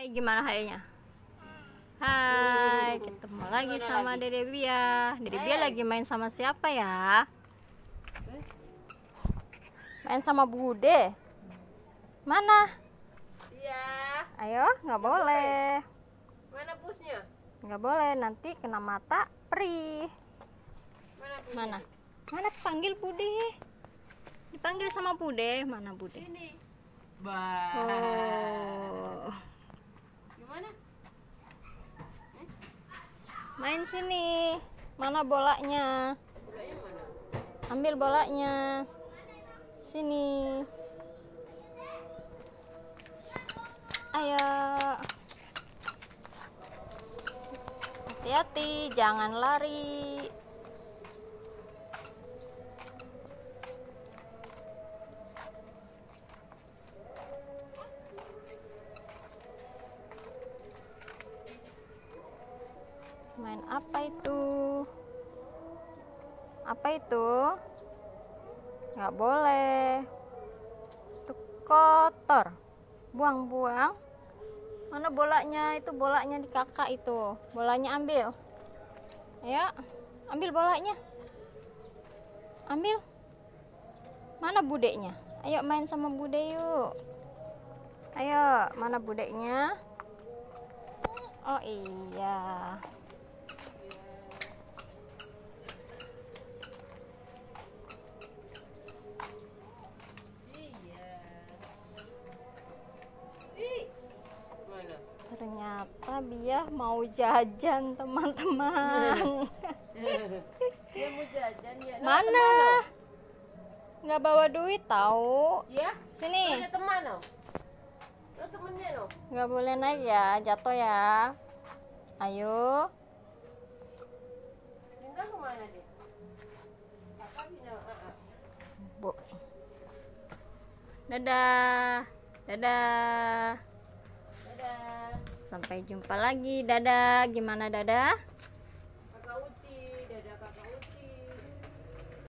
Hai, gimana kayaknya? Hai, ketemu lagi sama Dede Bia. Dede Bia lagi main sama siapa ya? Main sama Bude. Mana? Iya. Ayo, nggak boleh. Mana pusnya? Nggak boleh, nanti kena mata perih. Mana pusnya? Mana? Mana panggil Bude? Dipanggil sama Bude. Mana Bude? Sini. Bah. Oh. Gimana? Main sini. Mana bolanya? Bolanya mana? Ambil bolanya. Sini. Ayo. Hati-hati, jangan lari. Main apa itu? Apa itu? Nggak boleh. Itu kotor. Buang-buang. Mana bolanya? Itu bolanya di kakak itu. Bolanya ambil. Ayo, ambil bolanya. Ambil. Mana budeknya? Ayo main sama bude yuk. Ayo, mana budeknya? Oh iya. Mana? Ternyata Bia mau jajan, teman-teman. Dia mau jajan ya. Mana? Nggak bawa duit tahu. Ya? Sini. Ada teman lo. Lo temennya lo. Nggak boleh naik ya, jatuh ya. Ayo. Bintang kemana dia? Kakak bina. Bu. Dadah. Dadah. Dadah. Sampai jumpa lagi. Dadah. Gimana dadah?